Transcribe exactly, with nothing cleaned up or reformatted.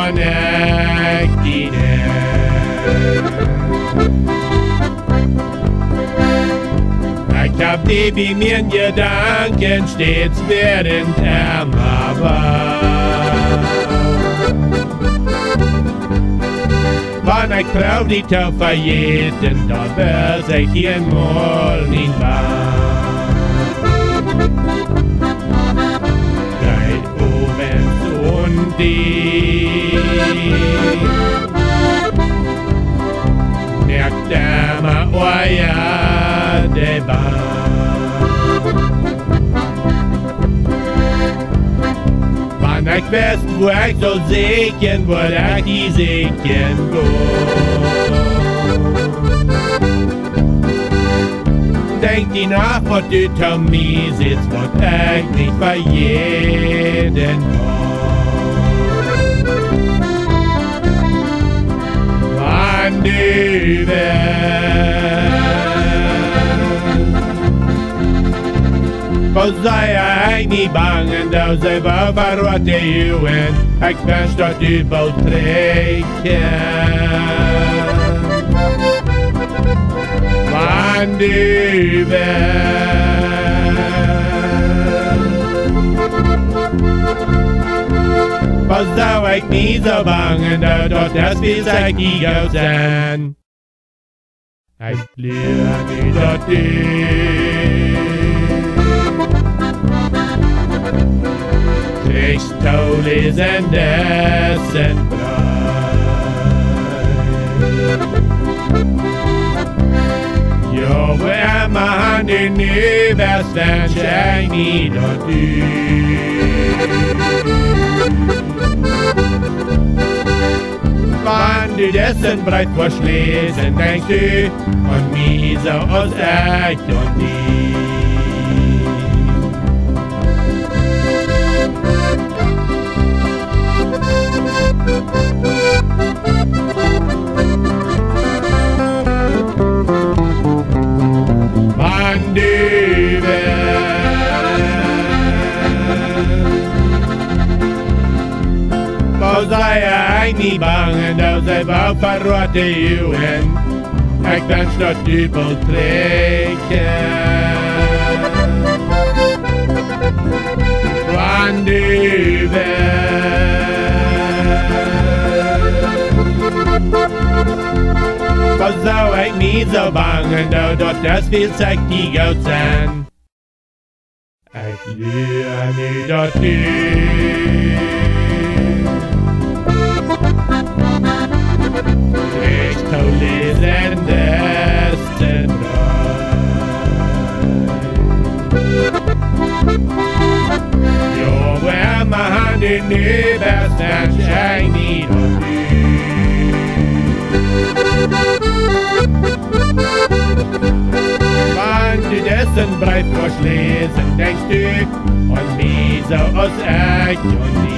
kan ek die Ich hab die wie mir in Gedanken stets während ärmer war. Wann ich trau die Tau verjeten, da wär ich hier mal nicht wahr. Geit oben und die merkt ärmer, oh ja, der war. Wann ich weiß, wo ich soll sehen, wo ich die sehen go. Denk die nach, was du zu mir sitzt, was ich nicht bei jedem Wann du wärst, was sei ich nie bangen, da sei war verrotte Jungen, ich wär's dort überträgt. Wann du wärst, was sei ich nie so bangen, da dort das wie sei ich aus sein. Ich lerne dort Kriegstaulis and death and bride. You're where my hand in the best and shiny dot Wann du dessen breit verschließen, denkst du an mich so aus echt und nie. Wann du wärst, was sei ich nie bangen, da sei war verrotte Jungen, ich wär's dort überträgt. Wann du wärst, was soll ich nie so bangen, da dort das viel zeigt die Gaut sein. Ich lerne dort nicht. Ich tau lesen dessen Jo, where my hand in the best and shiny dort Wann du dessen breit verschließen, denkst du an mich so aus echt und nie.